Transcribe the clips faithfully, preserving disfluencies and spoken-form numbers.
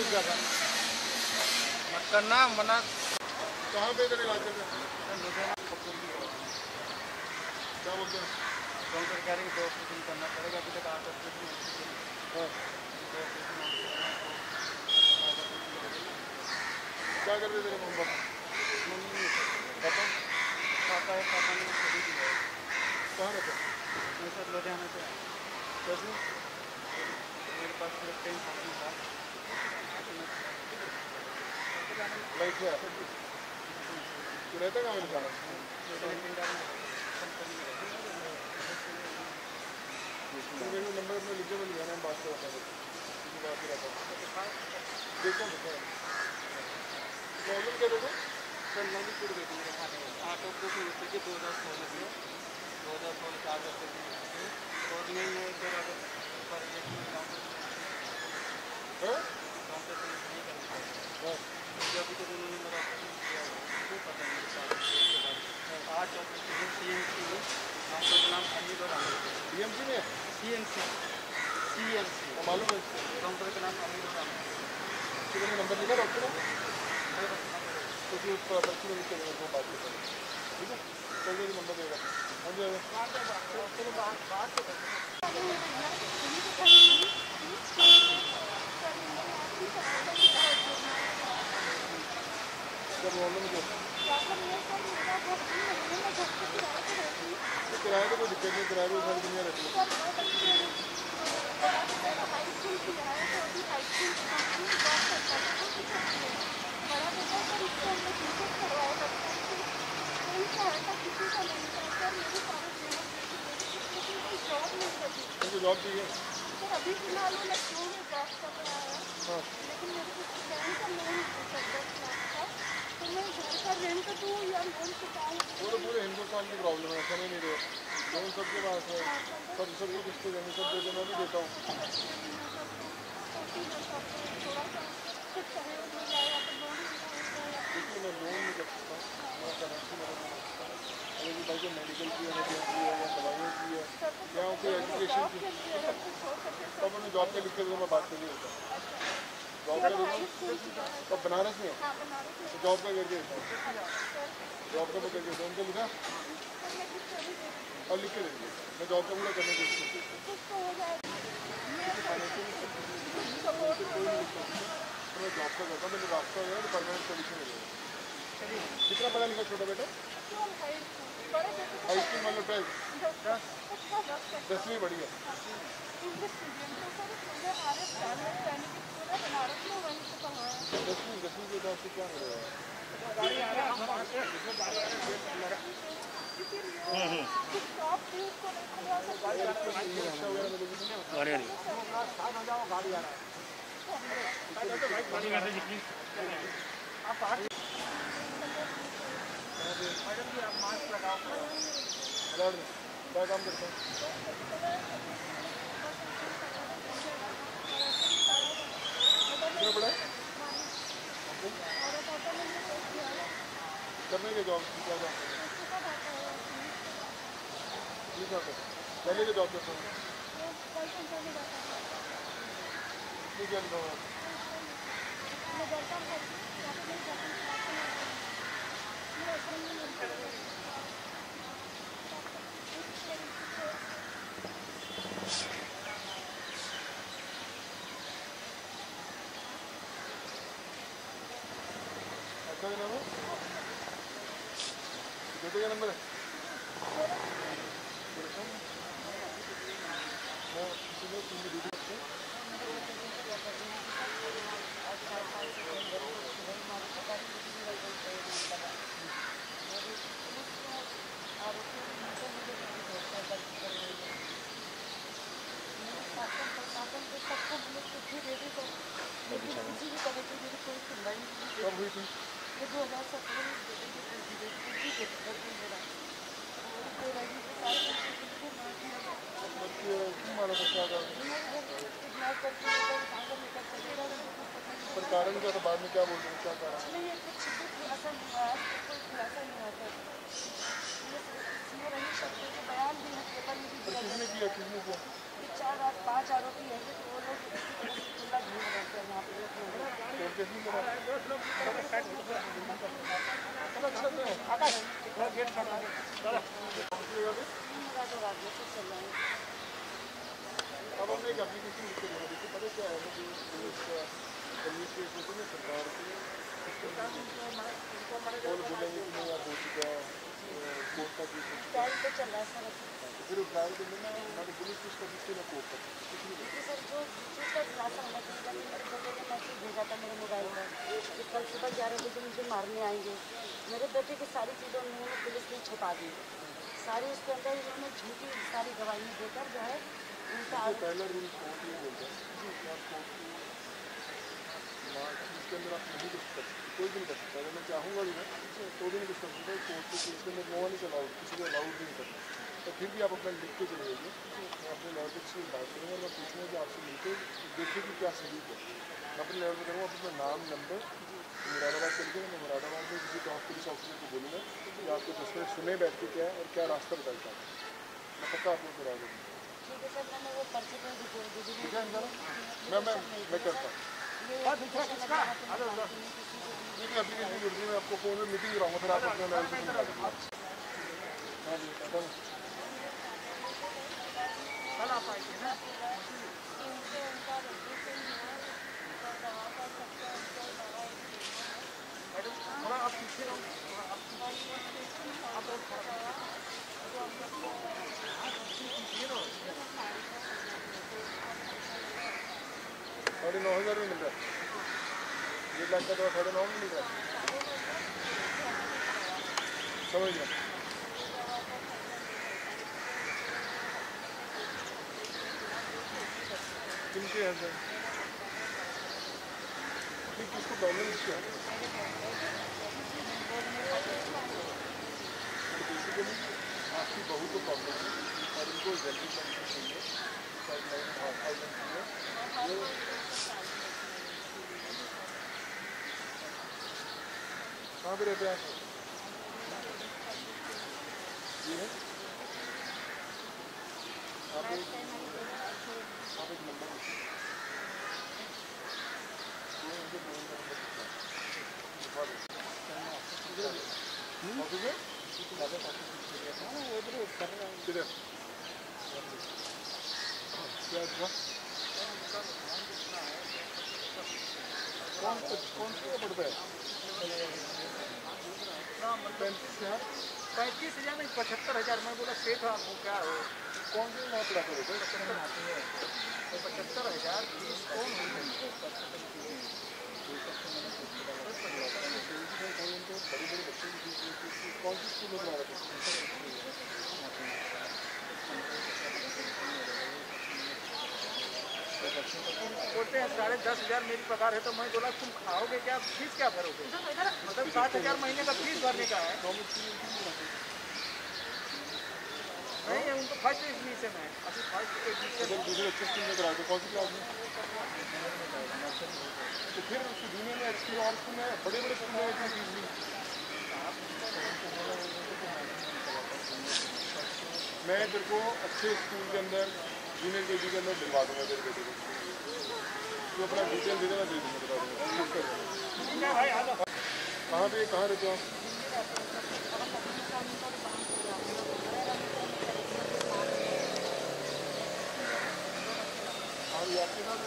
रुक जाता मत करना मना। कहाँ पे इधर इलाज चल रहा है? क्या बोलते हैं डॉक्टर कह रहे हैं दो ऑपरेशन करना पड़ेगा, अभी तक आठ ऑपरेशन। हाँ क्या कर रहे तेरे मम्मी पापा? मम्मी पापा पापा है पापा ने सभी दिया। कहाँ रहते हैं? मैं सर लुधियाना से। कैसे? मेरे पास सिर्फ टेन थाउजेंड था। लाइट है तू रहता कहाँ में? जाना मेरे को नंबर अपना लिखे में लिया ना, बात करता हूँ बात ही रहता हूँ। देखो प्रॉब्लम क्या देखो सर, नौवीं छूट गई थी मेरे खाने में। आठ ऑपरेशन होते थे दो हज़ार सोलह से, दो हज़ार सोलह से आठ ऑपरेशन होते थे और नहीं है इधर अगर पर एक में काउंटर काउंटर से नहीं करना चाहिए। अभी तक उन्होंने मेरा ऑपरेशन किया हुआ है पता नहीं उसके बाद आठ ऑपरेशन सी एम सी में काउंटर का नाम अमीर और अमीर डी एम सी में C M C C M C मालूम है काउंटर का नाम अमीर और अमीर। कितने नंबर लिखा डॉक्टर ने? क्योंकि उस पर बच्ची में लिखे वो बात करते हैं ठीक है। चल मेरी नंबर देगा हाँ जी चलो बात बात तो किराए तो कोई दिक्कत नहीं, किराए को सारी दुनिया रहती है। उनको जॉब चाहिए अभी फिलहाल वो लखनऊ में जॉब कर रहा है। हाँ लेकिन मेरे को बैंक का लोन था तो मैं घर का रेंट दूँ या लोन चुकाऊँ? वो तो पूरे हिंदुस्तान की प्रॉब्लम है, समझ नहीं रहे लोन सबके पास है, सब सबको किसको देने सब दे मैं भी देता हूँ। देखिए मैं लोन नहीं कर सकता, मेरा करेंसी मेरे को अगर भाई को मेडिकल की इमरजेंसी है या दवाइयों की है या उनकी एजुकेशन की तब उन्हें जॉब पे लिख के मैं बात कर होता हूँ। जॉब का तब बनारस में तो जॉब का करके देता हूँ, जॉब का करके देता हूँ उनको लिखा और लिख के देंगे मैं जॉब का पूरा करने की कोशिश मैं जॉब का करता हूँ। मैंने रास्ता है तो परमानेंट सोल्यूशन मिलेगा। कितना पढ़ा लिखा छोटा बेटा? हाई स्कूल मतलब ट्वेल्थ दसवीं बढ़िया। दसवीं दसवीं के हिसाब से क्या मिलेगा? क्या काम करते हैं? कितना बड़ा करने के जॉब क्या जॉब पहले के जॉब करते हैं क्या अच्छा नाम है बेटे का नंबर है कब हुई थी? दो हज़ार सत्रह में पर कारण क्या था? बाद में क्या बोल रहे हैं? क्या कारण? नहीं ये कुछ खुलासा नहीं हुआ है, कोई खुलासा नहीं हुआ था। ये रही शक्ति के बयान भी है पेपर में भी। किसने किया? किसने किया? चार पाँच आरोपी हैं तो वो लोग खुला घूम रहे थे वहाँ पे। कैसे करा अच्छा तो आकाश गेट खड़ा है चलो अब हमने एक एप्लीकेशन लिख के देना देखिए पता क्या है जो पुलिस एडमिनिस्ट्रेशन में सरकार के और बोलेंगे कि नहीं आप हो चुका है कोर्ट का केस ट्रायल तो चल रहा है सर फिर ट्रायल करने में हमारी पुलिस की स्टडी में कोर्ट तक कुछ नहीं सर जो चीज़ का खुलासा होना चाहिए जब मेरे बेटे ने मैसेज भेजा था मेरे मोबाइल में कि कल सुबह ग्यारह बजे मुझे मारने आएंगे मेरे बेटे की सारी चीज़ें उन्होंने पुलिस ने छुपा दी सारी उसके अंदर इन्होंने झूठी सारी गवाहियाँ देकर जो है उनका पहला रूल कोर्ट ये बोलता है कि आप कोर्ट इसके अंदर आप नहीं कुछ कर सकते कोई भी नहीं कर सकता अगर मैं चाहूँगा भी ना तो भी नहीं कुछ कर सकता कोर्ट के केस के अंदर वो नहीं अलाउड किसी को अलाउड नहीं करता तो फिर भी आप अपना लिख के चले जाइए मैं अपने लॉयर से बात करूँगा मैं पूछूँगा कि आपसे मिलकर देखिए कि क्या सबूत है मैं अपने लॉयर को करूँगा अपना नाम नंबर मुरादाबाद करके मैं मुरादाबाद में किसी टॉप पुलिस ऑफिसर को बोलूँगा कि आपको दस मिनट सुने बैठ के क्या है और क्या रास्ता बताता है मैं पक्का आपको करा दूँगा ठीक है सर मैंने वो पर्चे पर ठीक है मैं मैं मैं करता हूँ देखिए एप्लीकेशन जरूरी मैं आपको फोन में मीटिंग कराऊंगा फिर आप अपने लॉयर से मिला देंगे हाँ जी पता नहीं कल आप आइए ना थोड़ा आप पीछे रहो थोड़ा आप साढ़े नौ हज़ार में मिल रहा है एक लाख का तो साढ़े नौ में मिल रहा है समझ गया किनके हैं सर किसको प्रॉब्लम क्या है बेसिकली आपकी बहू को प्रॉब्लम है और इनको जल्दी करनी चाहिए कहाँ पे रहते हैं जी है आप एक आप एक नंबर किधर क्या कौन कौन सा पड़ता है पैंतीस हज़ार पैंतीस हज़ार नहीं पचहत्तर हज़ार मैं बोला सेठ आपको क्या हो कौन सी वहाँ पड़ा करो तो पचहत्तर हज़ार फीस कौन बड़े बड़े बच्चे की फीस कौन सी स्कूल में बना रहे बोलते हैं साढ़े दस हज़ार मेरी पगार है तो मैं बोला तुम खाओगे क्या फीस क्या भरोगे मतलब सात हज़ार महीने का फीस भरने का है नहीं उनको फर्स्ट एडमिशन है अभी फर्स्ट एडमिशन दूसरे अच्छे स्कूल में कराए तो कौन सी क्लास में तो फिर उसकी दुनिया में अच्छी और स्कूल में बड़े बड़े स्कूल में इतनी फीस नहीं मैं तेरे को अच्छे स्कूल के अंदर जूनियर के जी के अंदर दिलवा दूँगा तेरे बेटे को तो अपना डिटेल दे देना दे दूँगा बता दूँगा कहाँ पे कहाँ रहते हो आप हाँ ये आपके साथ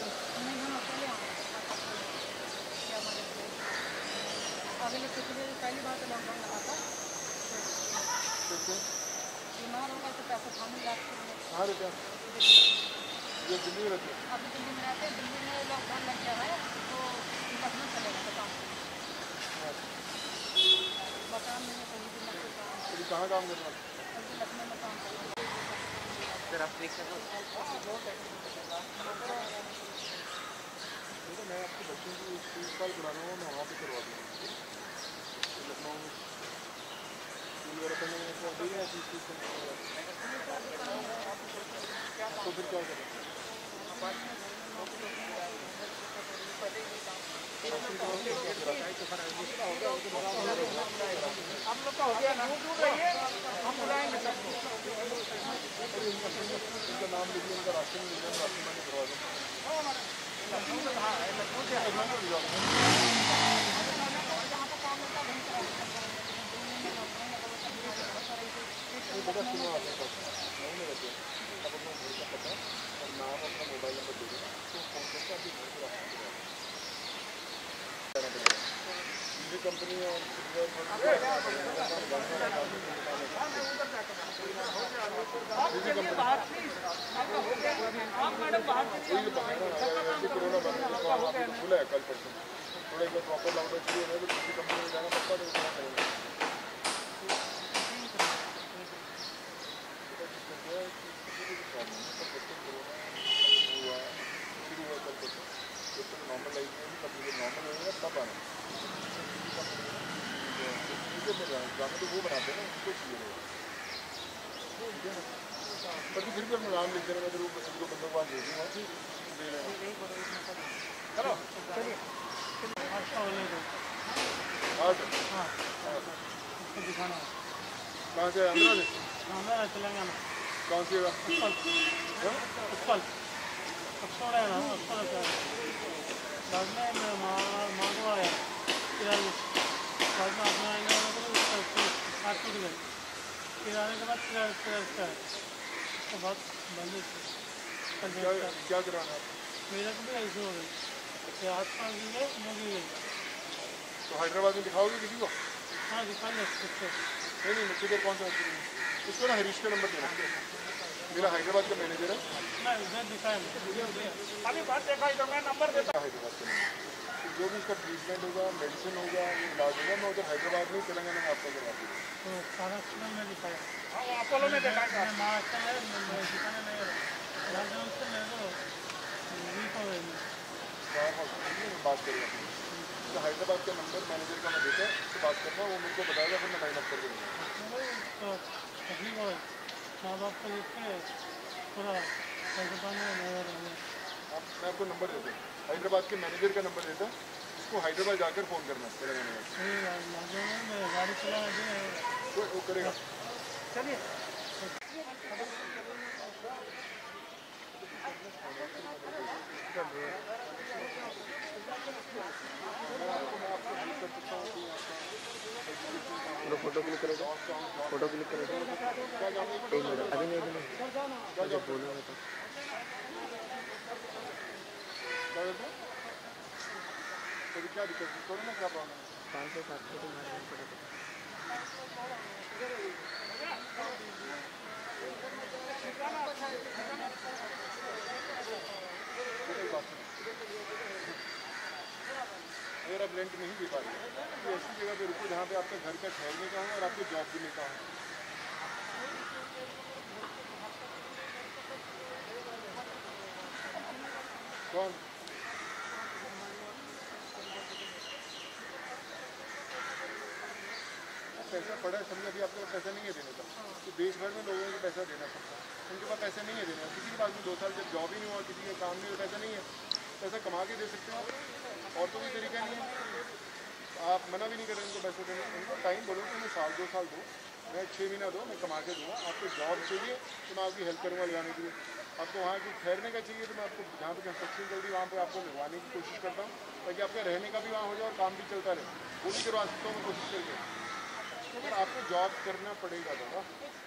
अगले पिछले पहली बार तो लॉकडाउन लगा था बीमार होगा तो पैसा थाने लाते कहाँ रहते हैं ये दिल्ली में रहते हैं अभी दिल्ली में रहते हैं दिल्ली में लॉकडाउन लग गया है तो लखनऊ चलेगा बताओ मकान में कहीं भी लखनऊ अभी कहाँ काम करना अभी लखनऊ में काम करना सर आप देख सकते मैं आपके बच्चों की तीस साल पुराना हूँ मैं वहाँ पे करवा दूँगा लखनऊ में स्कूल वगैरह करने में कर दी है तीस तीस तो फिर क्या करें हम लोग का हो गया ना हम बुलाएंगे सबको इनका नाम लिखिए इनका राशन लिखिए राशन मैंने करवा दूँगा लखनऊ से कहाँ है लखनऊ से मेरा सुनो आपने नहीं में रखे आप अपना घर का पता और नाम अपना मोबाइल नंबर दे देना तो फ़ोन करके आपके घर पर आपको दूसरी कंपनी और खुला है कल परसों थोड़ा एक बार प्रॉपर लॉकडाउन शुरू होना है तो दूसरी कंपनी में जाना पड़ता है तो उतना करेंगे नॉर्मल लाइफ में भी कभी नॉर्मल होगा तब आना जाना तो वो बनाते हैं ना उनको चाहिए पर फिर भी अपना नाम लिख देना मैं तो एक दो बंदों को पास दे दूँगा दे रहे चलो चलिए दिखाना कहाँ से आंध्रा से आंध्रा तेलंगाना कौन सी जगह उत्पल उत्पल है ना उत्पल बाद में मांगो आया फिर बाद में अपना आएगा सात टूट गए फिर आने के बाद फिर उसका उसके बाद बंद क्या क्या कराना है मेरा को भी ऐसे हो गई हाथ पाँव गिर गए मुँह गिर गई तो हैदराबाद में दिखाओगे किसी को हाँ दिखा नहीं नहीं नहीं किधर कौन सा उसको ना हरीश का नंबर देना मेरा हैदराबाद का मैनेजर है ना इधर दिखाया अभी बात देखा इधर मैं नंबर देता हैदराबाद का तो जो भी इसका ट्रीटमेंट होगा मेडिसिन होगा ये इलाज होगा मैं उधर हैदराबाद में तेलंगाना में आपको करवा दूँगा तो महाराष्ट्र में दिखाया हाँ अपोलो में देखा महाराष्ट्र में दिखाने नहीं राजस्थान से ले लो वीक हो गई बात करेगा तो हैदराबाद का नंबर मैनेजर का मैं देता उससे बात करना वो मुझको बताएगा फिर मैं लाइन अप कर दूँगा तो तकलीफ हो माँ बाप को लिख के पूरा हैदराबाद में आप मैं आपको नंबर देता हूँ हैदराबाद के मैनेजर का नंबर देता उसको हैदराबाद जाकर फ़ोन करना तेलंगाना में गाड़ी चला वो वो करेगा चलिए फोटो क्लिक करेगा फोटो क्लिक करेगा एक मिनट अभी नहीं अभी नहीं जब बोलूँगा तो क्या दिक्कत करो ना क्या प्रॉब्लम पाँच सौ सात सौ मारना पड़ेगा अगर आप रेंट नहीं दे पा रहे तो ऐसी जगह पे रुको जहाँ पे आपका घर का ठहरने का हो और आपको जॉब भी लेता हो कौन पैसा पड़ा है समझे अभी आपके पास पैसा नहीं है देने का तो देश भर में लोगों को पैसा देना पड़ता है उनके पास पैसा नहीं है देने का किसी के पास भी दो साल जब जॉब ही नहीं हुआ किसी का काम नहीं हुआ पैसा नहीं है पैसा कमा के दे सकते हो आप और तो कोई तरीका नहीं है आप मना भी नहीं कर रहे उनको पैसे देने उनको टाइम बोलो कि मैं साल दो साल दो मैं छः महीना दो मैं कमा के दूँगा आपको जॉब चाहिए तो मैं आपकी हेल्प करूँगा लगाने के लिए आपको वहाँ की ठहरने का चाहिए तो मैं आपको जहाँ पर कंस्ट्रक्शन चलती है वहाँ पर आपको लगवाने की कोशिश करता हूँ ताकि आपका रहने का भी वहाँ हो जाए और काम भी चलता रहे वो भी करवा सकता हूँ मैं कोशिश करके पर आपको जॉब करना पड़ेगा दादा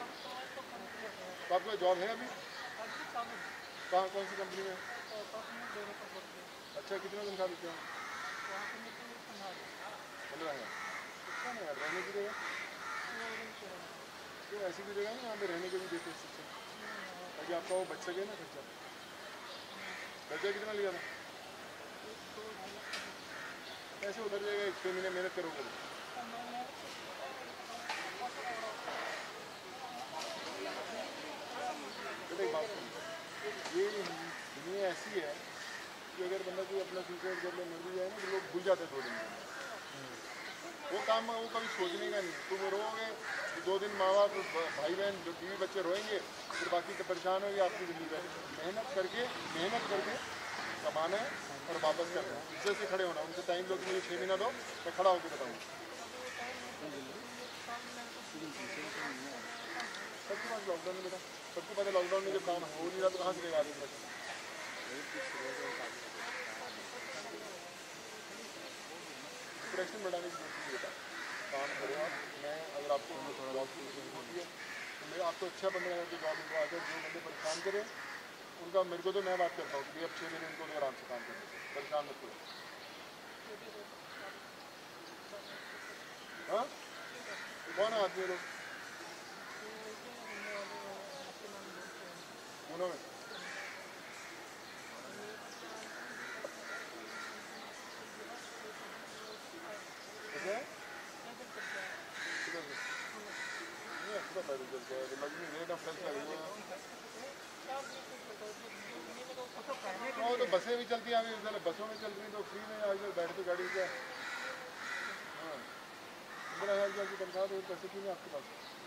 तो आपका जॉब है अभी कहाँ कौन सी कंपनी में अच्छा कितना तनख्वाह देते हैं पंद्रह हज़ार अच्छा नहीं यार रहने की जगह तो ऐसी भी जगह है यहाँ पे रहने के भी देते हैं ताकि आपका वो बच सके ना खर्चा खर्चा कितना लिया था ऐसे उधर जाएगा एक छः महीने मेहनत करोगे एक बात ये दुनिया ऐसी है कि अगर बंदा कोई अपना सुसाइड कर ले मर भी जाए ना तो लोग भूल जाते हैं दो दिन में वो काम वो कभी सोचने का नहीं तुम रोओगे दो दिन माँ बाप भाई बहन जो बीवी बच्चे रोएंगे फिर बाकी तो परेशान होगी आपकी ज़िंदगी में मेहनत करके मेहनत करके कमाना है और वापस करना है इज्जत से खड़े होना उनसे टाइम दो कि मुझे छः महीना दो मैं खड़ा होकर बताऊँगा सबके पास लॉकडाउन में बेटा सबको पता लॉकडाउन में जब काम हो नहीं रहा तो कहाँ से लेगा आदमी पैसा प्रेशर बढ़ाने की जरूरत नहीं बेटा काम करो आप मैं अगर आपको जॉब की जरूरत होती है तो मेरे आपको अच्छा पंद्रह हज़ार की जॉब मिल रहा है, जो बंदे परेशान करें उनका, मेरे को तो मैं बात करता हूँ कि अब छः महीने उनको तो आराम से काम करें, परेशान मत करो। हाँ कौन है आदमी लोग उन्होंने कैसे नहीं अच्छा पैदल चलते हैं, लगनी रेट ऑफ टच लगी हुई है। हाँ तो बसें भी चलती हैं, अभी इधर बसों में चल रही तो फ्री में इधर बैठ के गाड़ी से। हाँ पंद्रह हज़ार की तनख्वाह तो पैसे क्यों नहीं आपके पास?